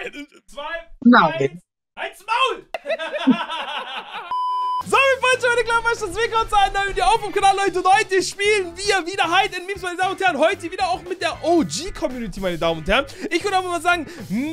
2, Nein. 1, Maul! So, wir wollen schon eine kleine Maschine. Willkommen zu einem neuen Video auf dem Kanal, Leute. Und heute spielen wir wieder Hide and Memes, meine Damen und Herren. Heute wieder auch mit der OG-Community, meine Damen und Herren. Ich würde aber mal sagen,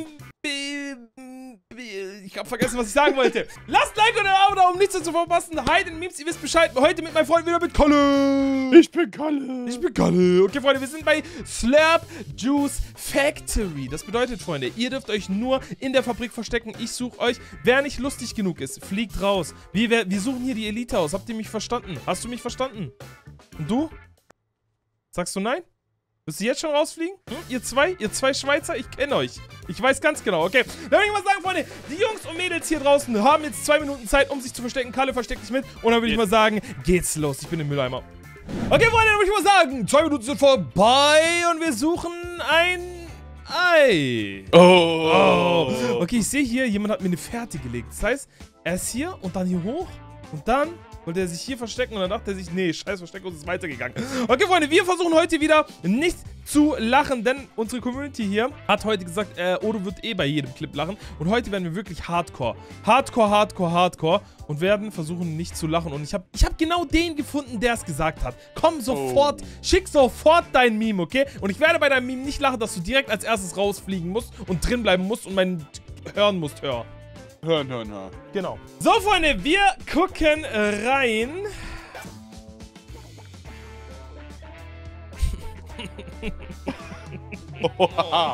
ich habe vergessen, was ich sagen wollte. Lasst Like und ein Abo da, um nichts zu verpassen. Hide and Memes, ihr wisst Bescheid. Heute mit meinem Freund wieder mit Kalle. Ich bin Kalle. Ich bin Kalle. Okay, Freunde, wir sind bei Slurp Juice Factory. Das bedeutet, Freunde, ihr dürft euch nur in der Fabrik verstecken. Ich suche euch. Wer nicht lustig genug ist, fliegt raus. Wir suchen hier die Elite aus. Habt ihr mich verstanden? Hast du mich verstanden? Und du? Sagst du nein? Müsst ihr jetzt schon rausfliegen? Hm? Ihr zwei Schweizer, ich kenne euch. Ich weiß ganz genau, okay. Dann würde ich mal sagen, Freunde, die Jungs und Mädels hier draußen haben jetzt 2 Minuten Zeit, um sich zu verstecken. Kalle versteckt sich mit. Und dann würde ich mal sagen, geht's los. Ich bin im Mülleimer. Okay, Freunde, dann würde ich mal sagen, 2 Minuten sind vorbei und wir suchen ein Ei. Oh. Okay, ich sehe hier, jemand hat mir eine Fährte gelegt. Das heißt, er ist hier und dann hier hoch und dann wollte er sich hier verstecken und dann dachte er sich, nee, scheiß Versteck und ist weitergegangen. Okay, Freunde, wir versuchen heute wieder nicht zu lachen, denn unsere Community hier hat heute gesagt, Odo wird eh bei jedem Clip lachen. Und heute werden wir wirklich Hardcore und werden versuchen nicht zu lachen. Und ich hab genau den gefunden, der es gesagt hat. Komm sofort, schick sofort dein Meme, okay? Und ich werde bei deinem Meme nicht lachen, dass du direkt als erstes rausfliegen musst und drin bleiben musst und meinen hören musst, Hör. Hören. Genau. So, Freunde, wir gucken rein. Oha.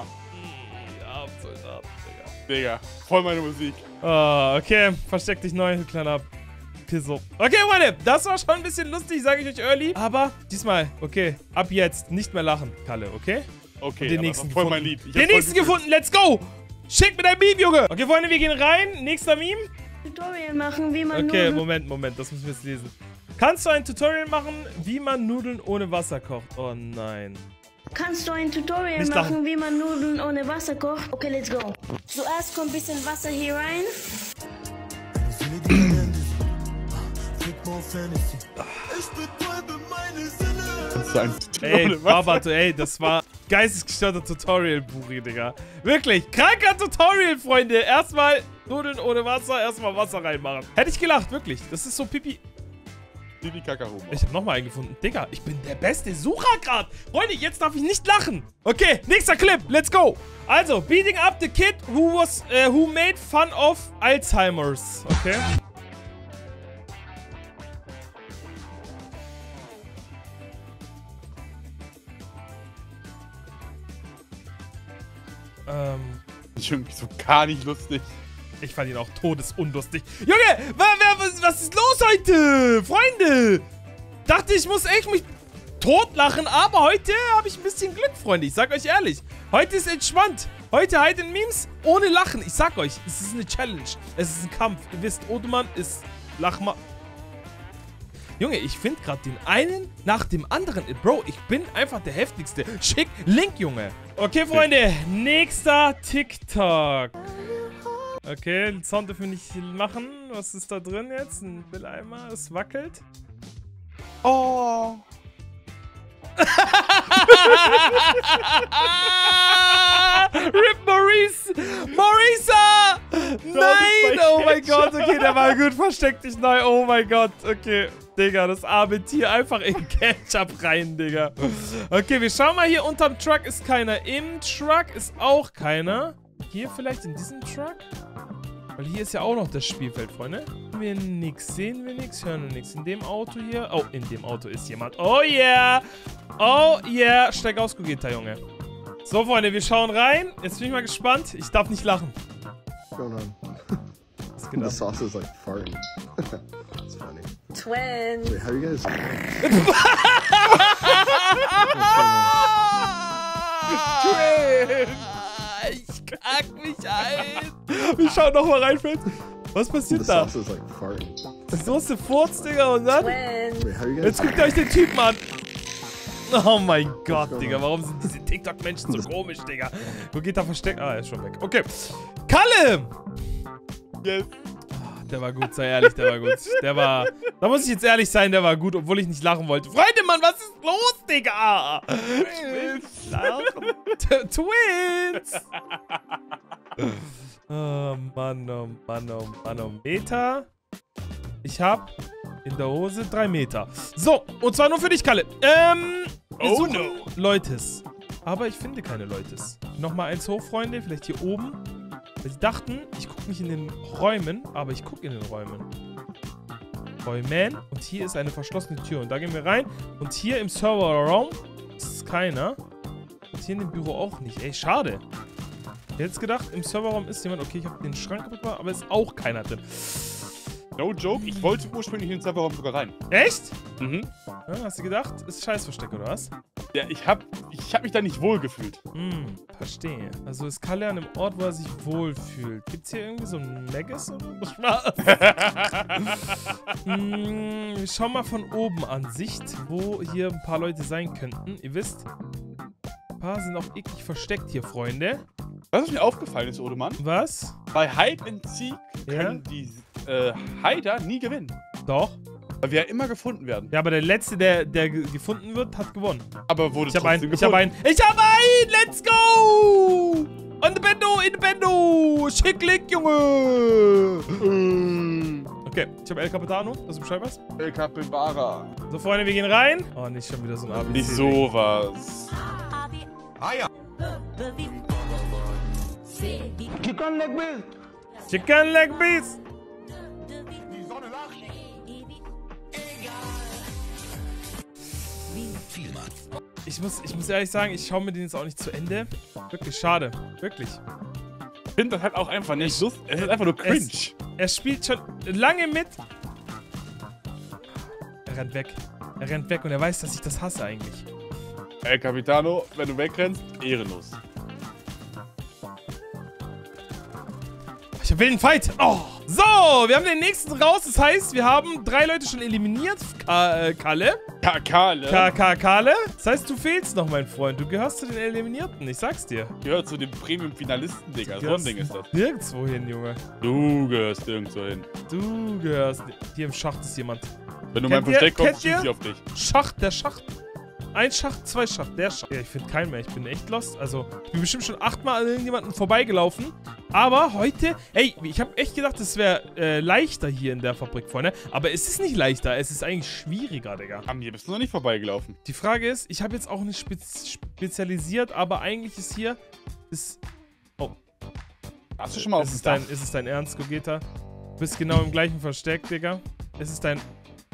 Digga, voll meine Musik. Oh, okay, versteck dich neu, kleiner Pisso. Okay, Freunde, das war schon ein bisschen lustig, sage ich euch early. Aber diesmal, okay, ab jetzt nicht mehr lachen, Kalle, okay? Okay, den nächsten voll gefunden. mein Lied. Den nächsten gefunden, let's go! Schick mir dein Meme, Junge! Okay, Freunde, wir gehen rein. Nächster Meme. Tutorial machen, wie man Okay, Nudeln... Moment, das müssen wir jetzt lesen. Kannst du ein Tutorial machen, wie man Nudeln ohne Wasser kocht? Oh nein. Kannst du ein Tutorial Nicht machen, lachen. wie man Nudeln ohne Wasser kocht? Okay, let's go. Zuerst kommt ein bisschen Wasser hier rein. Ey, Babato, ey, das war geistesgestörter Tutorial-Buri, Digga. Wirklich, kranker Tutorial, Freunde. Erstmal Nudeln ohne Wasser, erstmal Wasser reinmachen. Hätte ich gelacht, wirklich. Das ist so Pipi. Pipi Kakaromo. Ich habe nochmal einen gefunden. Digga, ich bin der beste Sucher gerade. Freunde, jetzt darf ich nicht lachen. Okay, nächster Clip. Let's go. Also, beating up the kid who made fun of Alzheimer's. Okay. Ist irgendwie so gar nicht lustig. Ich fand ihn auch todesunlustig. Junge, was ist los heute? Freunde! Dachte, ich muss echt mich totlachen, aber heute habe ich ein bisschen Glück, Freunde. Ich sag euch ehrlich. Heute ist entspannt. Heute Hide and Memes ohne Lachen. Ich sag euch, es ist eine Challenge. Es ist ein Kampf. Ihr wisst, Odemann ist Lachma. Junge, ich finde gerade den einen nach dem anderen. Bro, ich bin einfach der heftigste. Schick Link, Junge. Okay, Freunde, nächster TikTok. Okay, den Sound dürfen wir nicht machen. Was ist da drin jetzt? Ein Mülleimer, es wackelt. Oh. Rip Maurice! Marisa! Nein! Oh mein Gott, okay, der war gut. Versteck dich neu. Oh mein Gott, okay. Digga, das arme Tier einfach in Ketchup rein, Digga. Okay, wir schauen mal hier. Unterm Truck ist keiner. Im Truck ist auch keiner. Hier vielleicht in diesem Truck? Weil hier ist ja auch noch das Spielfeld, Freunde. Sehen wir nichts, sehen wir nichts, hören wir nichts. In dem Auto hier. Oh, in dem Auto ist jemand. Oh yeah! Oh yeah! Steig aus, Gogeta, Junge. So, Freunde, wir schauen rein. Jetzt bin ich mal gespannt. Ich darf nicht lachen. What's going on? Was geht The ab? sauce is like farting. It's funny. Twins. Wait, how you guys? Ich kack mich ein. Wir schauen nochmal rein, Fred. Was The passiert da? sauce is like farting. Die Soße furzt, Digga, und dann? Twins. Wait, how you guys? Jetzt guckt ihr euch den Typen an. Oh mein Gott, Digga. Warum sind diese TikTok-Menschen so komisch, Digga? Wo geht da versteckt? Ah, er ist schon weg. Okay. Kalle! Yes. Der war gut, sei ehrlich, der war gut. Da muss ich jetzt ehrlich sein, der war gut, obwohl ich nicht lachen wollte. Freunde, Mann, was ist los, Digga? Twins! Oh, Mann, oh Mann, oh Mann, oh Meter. Ich hab in der Hose 3 Meter. So, und zwar nur für dich, Kalle. Oh no. Leutes. Aber ich finde keine Leutes. Nochmal eins hoch, Freunde, vielleicht hier oben. Sie dachten, ich gucke nicht in den Räumen, aber ich gucke in den Räumen. Räumen. Und hier ist eine verschlossene Tür. Und da gehen wir rein. Und hier im Serverraum ist keiner. Und hier in dem Büro auch nicht. Ey, schade. Ich hätte jetzt gedacht, im Serverraum ist jemand. Okay, ich habe den Schrank kaputt gemacht, aber ist auch keiner drin. No joke, ich wollte ursprünglich in den Serverraum sogar rein. Echt? Mhm. Ja, hast du gedacht, ist Scheißversteck, oder was? Ja, ich hab mich da nicht wohl gefühlt. Verstehe. Also ist Kalle an einem Ort, wo er sich wohlfühlt. Gibt's hier irgendwie so ein Neges oder Spaß? Schau mal von oben an Sicht, wo hier ein paar Leute sein könnten. Ihr wisst, ein paar sind auch eklig versteckt hier, Freunde. Was mir aufgefallen ist, Odemann, Was? bei Hide and Seek können die Hider nie gewinnen. Doch. Weil wir ja immer gefunden werden. Ja, aber der Letzte, der gefunden wird, hat gewonnen. Aber wurde Ich habe einen, trotzdem gefunden. ich habe einen! Let's go! On the Bendo, in the Bendo! Schicklick, Junge! Okay, ich habe El Capitano, dass du Bescheid weißt. El Capybara. So, Freunde, wir gehen rein. Oh, nicht schon wieder so ein ABC. Nicht sowas. Chicken Leg Beast! Ich muss ehrlich sagen, ich schaue mir den jetzt auch nicht zu Ende. Wirklich schade. Wirklich. Ich finde das halt auch einfach nicht lustig. Es ist einfach nur cringe. Er spielt schon lange mit. Er rennt weg. Er rennt weg und er weiß, dass ich das hasse eigentlich. El Capitano, wenn du wegrennst, ehrenlos. Ich will einen Fight. Oh. So, wir haben den nächsten raus. Das heißt, wir haben 3 Leute schon eliminiert. Kalle. Kalle. Das heißt, du fehlst noch, mein Freund. Du gehörst zu den Eliminierten. Ich sag's dir. Gehört zu den Premium-Finalisten, Digga. So ein Ding ist das. Nirgendwo hin, Junge. Du gehörst nirgendwo hin. Du gehörst. Hier im Schacht ist jemand. Wenn du mein Versteck kommst, schieß ich auf dich. Schacht, der Schacht. Ein Schacht, 2 Schacht, der Schacht. Ja, ich finde keinen mehr. Ich bin echt lost. Also, ich bin bestimmt schon 8-mal an irgendjemanden vorbeigelaufen. Aber heute, ey, ich habe echt gedacht, es wäre leichter hier in der Fabrik vorne. Aber es ist nicht leichter. Es ist eigentlich schwieriger, Digga. Am hier bist du noch nicht vorbeigelaufen. Die Frage ist, ich habe jetzt auch nicht spezialisiert, aber eigentlich ist hier, oh. Hast du schon mal auf dem Dach? Ist es dein Ernst, Gogeta? Du bist genau im gleichen Versteck, Digga. Ist es dein...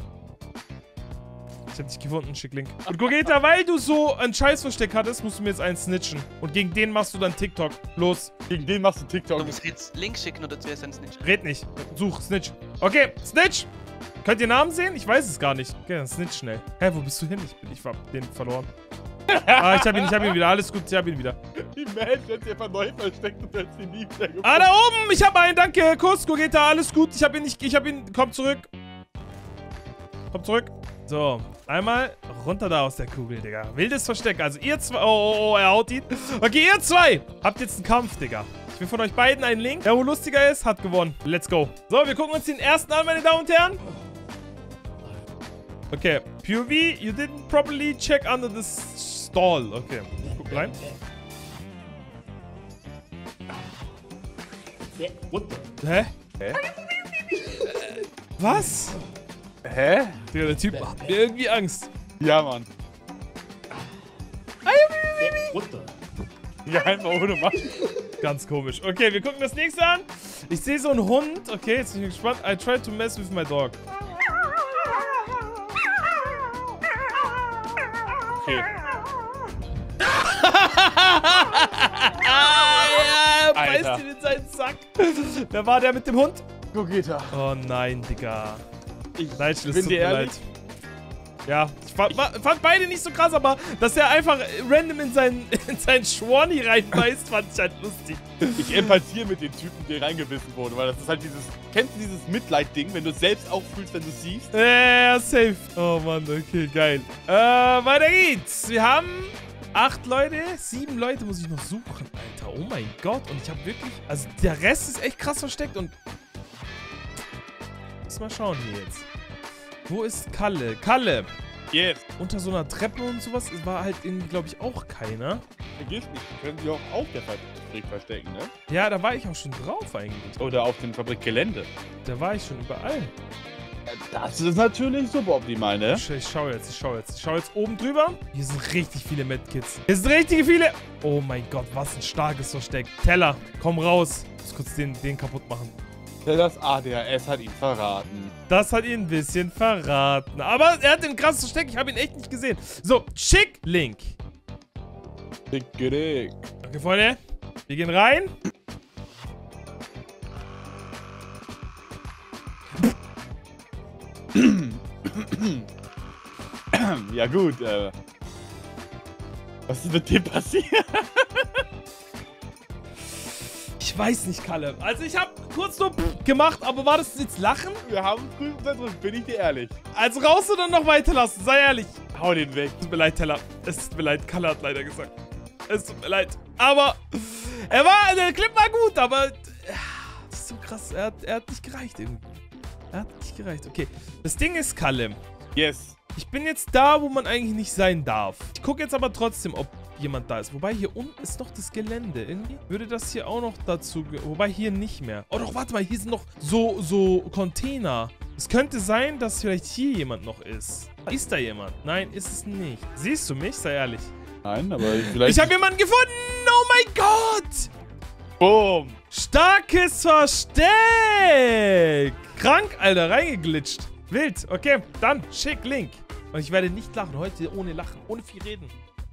Ich hab dich gefunden, Schickling. Und Gogeta, weil du so ein Scheißversteck hattest, musst du mir jetzt einen snitchen. Und gegen den machst du dann TikTok. Los. Gegen den machst du TikTok. Du musst jetzt Link schicken oder zuerst einen Snitch. Red nicht. Such, Snitch. Okay, Snitch. Könnt ihr Namen sehen? Ich weiß es gar nicht. Okay, dann Snitch schnell. Hä, wo bist du hin? Ich hab den verloren. Ah, ich hab ihn wieder. Alles gut, ich hab ihn wieder. Die Mensch hat sich einfach neu versteckt und hat sie nie wieder gefunden. Ah, da oben! Ich hab einen, danke. Kuss, Gogeta, alles gut. Ich hab ihn. Komm zurück. Komm zurück. So, einmal runter da aus der Kugel, Digga. Wildes Versteck. Also ihr zwei... Oh, er haut ihn. Okay, ihr zwei habt jetzt einen Kampf, Digga. Ich will von euch beiden einen Link. Wer wo lustiger ist, hat gewonnen. Let's go. So, wir gucken uns den ersten an, meine Damen und Herren. Okay. POV, you didn't properly check under the stall. Okay, ich guck rein. Hä? Was? Hä? Digga, der Typ hat irgendwie Angst. Ja, Mann. Ja, einfach ohne Mann. Ganz komisch. Okay, wir gucken das nächste an. Ich sehe so einen Hund. Okay, jetzt bin ich gespannt. I tried to mess with my dog. Okay. Ja, er beißt Alter. ihn in seinen Sack. Wer war der mit dem Hund? Gogeta. Oh nein, Digga. Ich bin dir ehrlich. Ja, ich fand beide nicht so krass, aber dass er einfach random in seinen Schwani reinbeißt, fand ich halt lustig. Ich empathiere mit den Typen, die reingebissen wurden, weil das ist halt kennst du dieses Mitleid-Ding, wenn du es selbst auch fühlst, wenn du es siehst? Ja, safe. Oh Mann, okay, geil. Weiter geht's. Wir haben 8 Leute, 7 Leute muss ich noch suchen, Alter. Oh mein Gott. Und ich habe wirklich, also der Rest ist echt krass versteckt und muss mal schauen hier jetzt. Wo ist Kalle? Kalle! Yes. Unter so einer Treppe und sowas war halt irgendwie, glaube ich, auch keiner. Vergiss nicht, die können sich auch auf der Fabrik verstecken, ne? Ja, da war ich auch schon drauf eigentlich. Oder auf dem Fabrikgelände. Da war ich schon überall. Das ist natürlich suboptimal, ne? Ich schau jetzt oben drüber. Hier sind richtig viele Medkits. Hier sind richtig viele. Oh mein Gott, was ein starkes Versteck. Teller, komm raus. Ich muss kurz den kaputt machen. Das ADHS hat ihn verraten. Das hat ihn ein bisschen verraten. Aber er hat den krassen Versteck. Ich habe ihn echt nicht gesehen. So, schick Link. Dick. Okay, Freunde. Wir gehen rein. Ja gut, was ist mit dem passiert? Ich weiß nicht, Kalle. Also ich habe kurz so gemacht, aber war das jetzt Lachen? Wir haben Prüfen da drin, bin ich dir ehrlich. Also raus oder noch weiterlassen? Sei ehrlich. Hau den weg. Es tut mir leid, Teller. Es tut mir leid. Kalle hat leider gesagt. Es tut mir leid. Aber der Clip war gut, aber das ist so krass. Er hat nicht gereicht irgendwie. Er hat nicht gereicht. Okay. Das Ding ist, Kalle. Yes. Ich bin jetzt da, wo man eigentlich nicht sein darf. Ich gucke jetzt aber trotzdem, ob jemand da ist. Wobei, hier unten ist noch das Gelände. Irgendwie würde das hier auch noch dazu... Wobei, hier nicht mehr. Oh doch, warte mal. Hier sind noch so Container. Es könnte sein, dass vielleicht hier jemand noch ist. Ist da jemand? Nein, ist es nicht. Siehst du mich? Sei ehrlich. Nein, aber vielleicht... Ich habe jemanden gefunden! Oh mein Gott! Boom! Starkes Versteck! Krank, Alter. Reingeglitscht. Wild. Okay, dann schick Link. Und ich werde nicht lachen. Heute ohne Lachen. Ohne viel reden.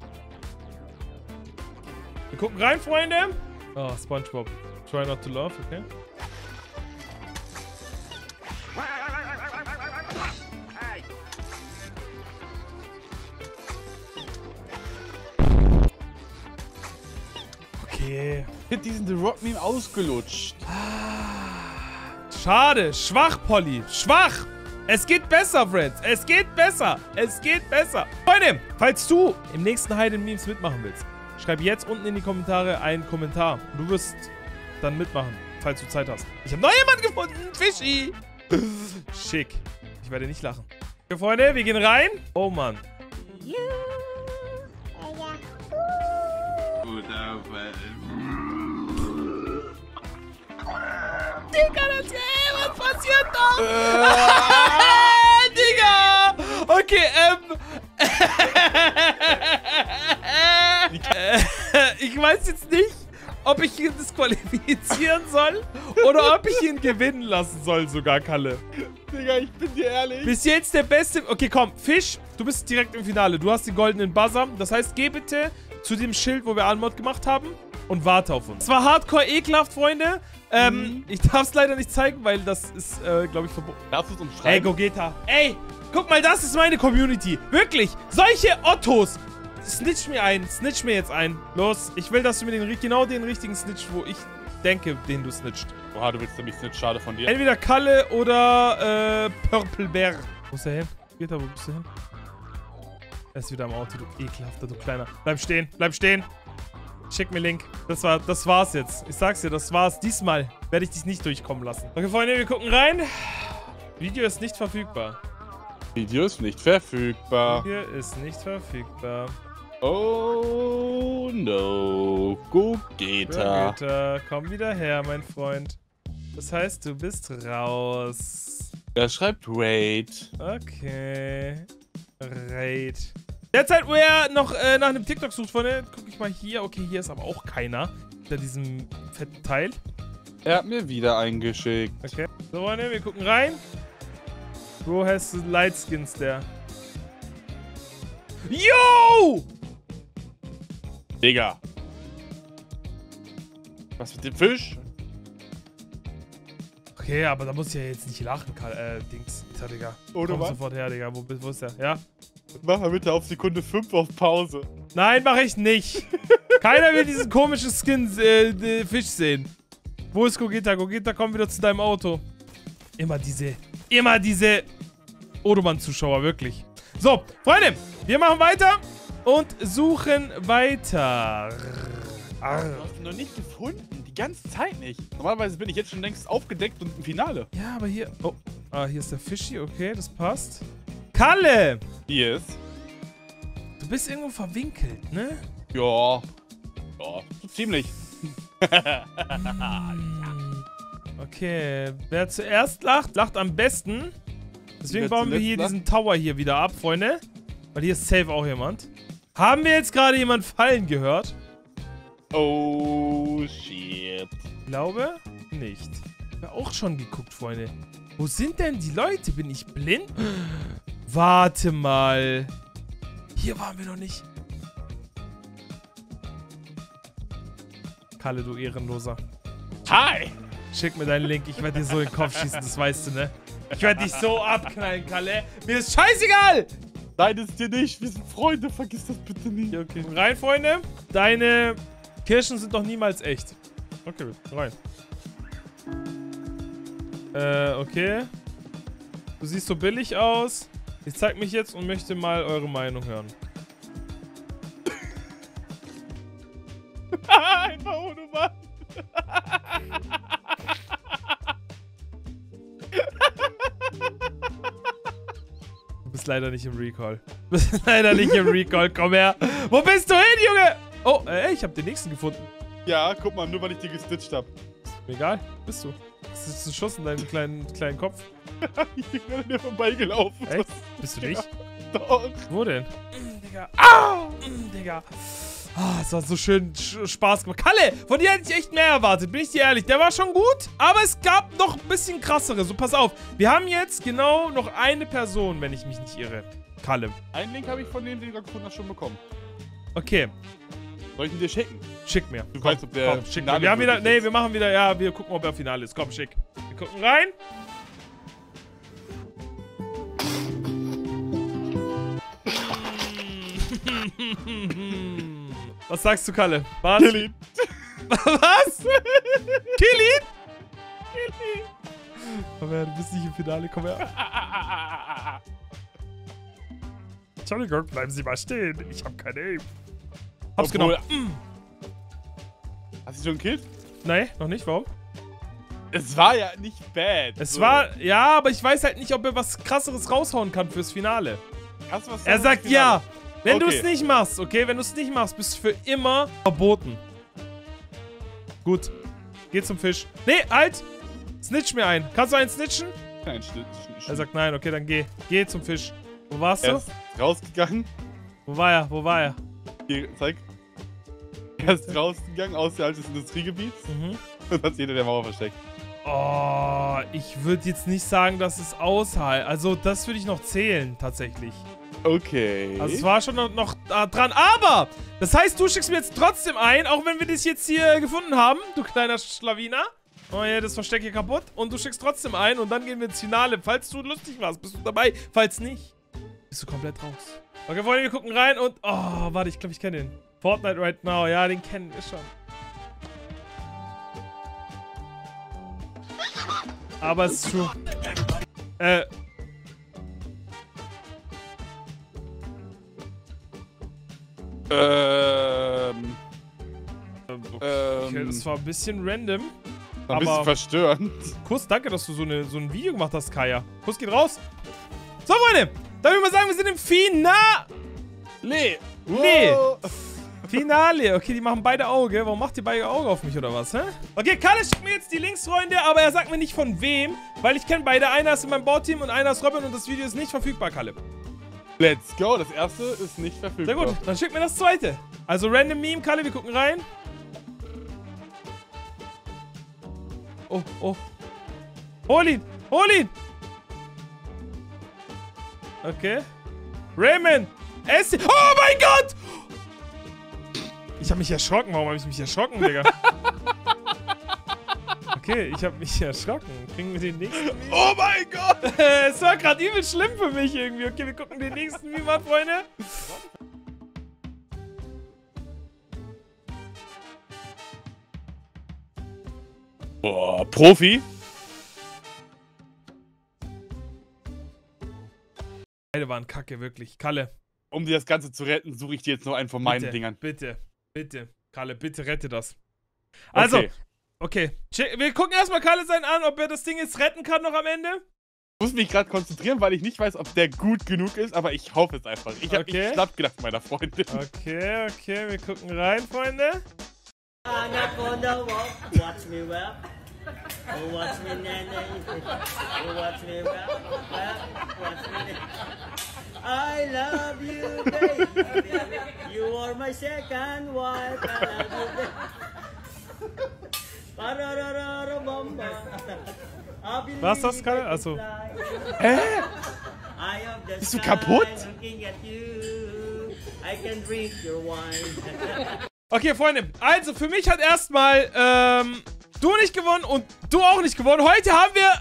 Wir gucken rein, Freunde. Oh, SpongeBob. Try not to laugh, okay. Okay. Ich hab diesen The Rock Meme ausgelutscht. Schade. Schwach, Polly. Schwach. Es geht besser, Friends. Es geht besser. Es geht besser. Freunde, falls du im nächsten Hidden Memes mitmachen willst, schreib jetzt unten in die Kommentare einen Kommentar. Du wirst dann mitmachen, falls du Zeit hast. Ich habe noch jemanden gefunden. Fischi. Schick. Ich werde nicht lachen. Okay, Freunde, wir gehen rein. Oh, Mann. Digga, was passiert da? Digga! Okay, ich weiß jetzt nicht, ob ich ihn disqualifizieren soll oder ob ich ihn gewinnen lassen soll sogar, Kalle. Digga, ich bin dir ehrlich. Bis jetzt der Beste... Okay, komm, Fisch, du bist direkt im Finale. Du hast den goldenen Buzzer. Das heißt, geh bitte zu dem Schild, wo wir Unmod gemacht haben und warte auf uns. Es war hardcore ekelhaft, Freunde. Ich darf es leider nicht zeigen, weil das ist, glaube ich, verboten. Darfst du es umschreiben? Ey, Gogeta. Ey, guck mal, das ist meine Community. Wirklich. Solche Ottos. Snitch mir ein. Snitch mir jetzt ein. Los. Ich will, dass du mir genau den richtigen Snitch, wo ich denke, den du snitcht. Oha, du willst nämlich snitch. Schade von dir. Entweder Kalle oder, Purple Bear. Wo ist der hin? Gogeta, wo bist du hin? Er ist wieder am Auto, du ekelhafter, du Kleiner. Bleib stehen. Bleib stehen. Schick mir Link. Das war's jetzt. Ich sag's dir, das war's. Diesmal werde ich dich nicht durchkommen lassen. Okay, Freunde, wir gucken rein. Video ist nicht verfügbar. Video ist nicht verfügbar. Video ist nicht verfügbar. Oh no. Gogeta. Gogeta, komm wieder her, mein Freund. Das heißt, du bist raus. Er schreibt Raid. Okay. Raid. Derzeit, wo er noch nach einem TikTok sucht, Freunde, gucke ich mal hier. Okay, hier ist aber auch keiner. Hinter diesem fetten Teil. Er hat mir wieder eingeschickt. Okay. So, Freunde, wir gucken rein. Bro has light skins there. Yo! Digga. Was mit dem Fisch? Okay, aber da muss ich ja jetzt nicht lachen, Dings. Digga. Oder Komm was? sofort her, Digga. Wo ist der? Ja? Mach mal bitte auf Sekunde 5 auf Pause. Nein, mache ich nicht. Keiner will diesen komischen Fisch sehen. Wo ist Gogeta? Gogeta, komm wieder zu deinem Auto. Immer diese Odoman-Zuschauer, wirklich. So, Freunde, wir machen weiter und suchen weiter. Du hast ihn noch nicht gefunden. Die ganze Zeit nicht. Normalerweise bin ich jetzt schon längst aufgedeckt und im Finale. Ja, aber hier... Oh, Ah, hier ist der Fischi. Okay, das passt. Kalle! Yes. Du bist irgendwo verwinkelt, ne? Ja. Ja, ziemlich. Okay, wer zuerst lacht, lacht am besten. Deswegen Wer bauen wir hier zuletzt diesen Tower hier wieder ab, Freunde. Weil hier ist safe auch jemand. Haben wir jetzt gerade jemand fallen gehört? Oh, shit. Ich glaube nicht. Ich habe auch schon geguckt, Freunde. Wo sind denn die Leute? Bin ich blind? Warte mal. Hier waren wir noch nicht. Kalle, du Ehrenloser. Hi! Schick mir deinen Link. Ich werde dir so in den Kopf schießen, das weißt du, ne? Ich werde dich so abknallen, Kalle. Mir ist scheißegal! Nein, ist dir nicht. Wir sind Freunde. Vergiss das bitte nicht. Okay. Rein, Freunde. Deine Kirschen sind doch niemals echt. Okay, rein. Okay. Du siehst so billig aus. Ich zeig mich jetzt und möchte mal eure Meinung hören. Einfach ohne Mann. Du bist leider nicht im Recall. Du bist leider nicht im Recall. Komm her. Wo bist du hin, Junge? Oh, ich habe den nächsten gefunden. Ja, guck mal, nur weil ich dir gestitcht hab. Mir egal. Bist du? Das ist ein Schuss in deinen kleinen Kopf. Ich bin an dir vorbeigelaufen. Echt? Bist du nicht? Doch. Wo denn? Digga. Au! Digga. Ah, es hat so schön Spaß gemacht. Kalle, von dir hätte ich echt mehr erwartet, bin ich dir ehrlich. Der war schon gut, aber es gab noch ein bisschen krassere. So, pass auf. Wir haben jetzt genau noch eine Person, wenn ich mich nicht irre. Kalle. Einen Link habe ich von dem, den du gefunden hast, schon bekommen. Okay. Soll ich ihn dir schicken? Schick mir. Du weißt, ob der Komm, schick mir. Finale Wir haben wieder, wirklich nee, ist. wir machen wieder, ja, wir gucken, ob er Finale ist. Komm, schick. Wir gucken rein. Was sagst du, Kalle? Was? Kill ihn. Was? Kill ihn? Komm her, du bist nicht im Finale, komm her. Entschuldigung, bleiben Sie mal stehen. Ich hab keine Aim. Hab's Obwohl- genommen. Hast du schon gekillt? Nee, noch nicht, warum? Es war ja nicht bad. Es So. war, ja, aber ich weiß halt nicht, ob er was krasseres raushauen kann fürs Finale. Kannst du was Er sagen sagt fürs Finale? ja. Wenn du Okay. es nicht machst, okay? Wenn du es nicht machst, bist du für immer verboten. Gut. Geh zum Fisch. Nee, halt! Snitch mir ein. Kannst du einen snitchen? Nein, Schnitt. Er sagt nein, okay, dann geh. Geh zum Fisch. Wo warst Er du? ist rausgegangen. Wo war er? Wo war er? Hier, zeig. Er ist rausgegangen außerhalb des Industriegebiets Mhm. und hat sich hinter der Mauer versteckt. Oh, ich würde jetzt nicht sagen, dass es außerhalb. Also, das würde ich noch zählen, tatsächlich. Okay. Also, es war schon noch dran. Aber, das heißt, du schickst mir jetzt trotzdem ein, auch wenn wir dich jetzt hier gefunden haben, du kleiner Schlawiner. Oh ja, das Versteck hier kaputt. Und du schickst trotzdem ein und dann gehen wir ins Finale. Falls du lustig warst, bist du dabei. Falls nicht, bist du komplett raus. Okay, Freunde, wir gucken rein und... Oh, warte, ich glaube, ich kenne den. Fortnite Right Now. Ja, den kennen wir schon. Aber es ist true. Okay, das war ein bisschen random. Ein bisschen aber- verstörend. Kuss, danke, dass du so ein Video gemacht hast, Kaya. Kuss geht raus. So, Freunde. Dann würde ich mal sagen, wir sind im Finale. Nee. Finale. Okay, die machen beide Auge. Warum macht ihr beide Auge auf mich oder was, hä? Okay, Kalle schickt mir jetzt die Links, Freunde, aber er sagt mir nicht von wem, weil ich kenne beide. Einer ist in meinem Bauteam und einer ist Robin und das Video ist nicht verfügbar, Kalle. Let's go. Das erste ist nicht verfügbar. Sehr gut, dann schick mir das zweite. Also Random Meme, Kalle, wir gucken rein. Oh, oh. Hol ihn! Hol ihn! Okay. Raymond! Ess ihn! Oh mein Gott! Ich hab mich erschrocken. Warum hab ich mich erschrocken, Digga? Okay, ich hab mich erschrocken. Kriegen wir den nächsten Meme? Oh mein Gott! Es war gerade übel schlimm für mich irgendwie. Okay, wir gucken den nächsten Meme an, Freunde. Boah, Profi. Beide waren kacke, wirklich. Kalle. Um dir das Ganze zu retten, suche ich dir jetzt noch einen von meinen Bitte, Dingern. Bitte, bitte. Kalle, bitte rette das. Also, Okay. okay. Wir gucken erstmal Kalle seinen an, ob er das Ding jetzt retten kann noch am Ende. Ich muss mich gerade konzentrieren, weil ich nicht weiß, ob der gut genug ist, aber ich hoffe es einfach. Ich habe Okay. mich schlapp gedacht, meiner Freundin. Okay, wir gucken rein, Freunde. Anaconda walk, watch me well. Oh, watch me nana. Oh, watch me well. Watch me nana. I love you, baby. You are my second wife. I love you, baby. Pararararabamba. I believe Was ist das gerade? I can Achso. fly. Eye of the Bist du sky, kaputt? looking at you. I can drink your wine. Okay, Freunde, also für mich hat erstmal du nicht gewonnen und du auch nicht gewonnen. Heute haben wir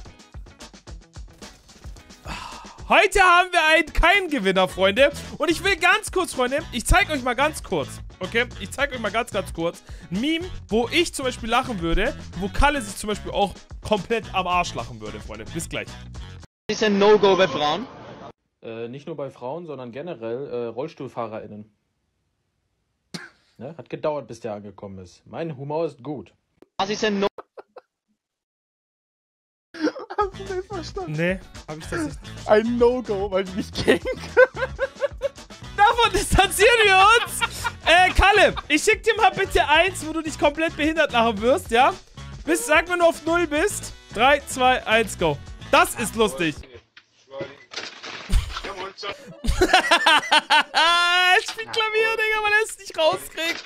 keinen Gewinner, Freunde. Und ich will ganz kurz, Freunde, ich zeige euch mal ganz kurz, okay? Ich zeige euch mal ganz kurz ein Meme, wo ich zum Beispiel lachen würde, wo Kalle sich zum Beispiel auch komplett am Arsch lachen würde, Freunde. Bis gleich. Ist ein No-Go bei Frauen? Nicht nur bei Frauen, sondern generell RollstuhlfahrerInnen. Ne? Hat gedauert, bis der angekommen ist. Mein Humor ist gut. Was ist ein No-Go? Hast du das verstanden? Nee, hab ich das nicht. Ein No-Go, weil du mich kennst. Davon distanzieren wir uns. Kalle, ich schick dir mal bitte eins, wo du dich komplett behindert lachen wirst, ja? Sag, wenn du auf 0 bist. 3, 2, 1, go. Das ist lustig. Ich spiel Klavier, Digga, weil er es nicht rauskriegt.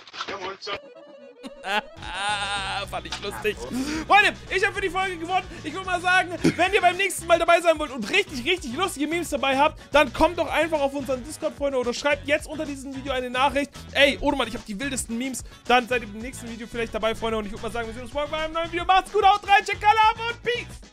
Fand ich lustig. Freunde, ich habe für die Folge gewonnen. Ich würde mal sagen, wenn ihr beim nächsten Mal dabei sein wollt und richtig lustige Memes dabei habt, dann kommt doch einfach auf unseren Discord, Freunde, oder schreibt jetzt unter diesem Video eine Nachricht. Ey, Odomann, ich habe die wildesten Memes. Dann seid ihr im nächsten Video vielleicht dabei, Freunde. Und ich würde mal sagen, wir sehen uns morgen bei einem neuen Video. Macht's gut, haut rein, check alle ab und peace.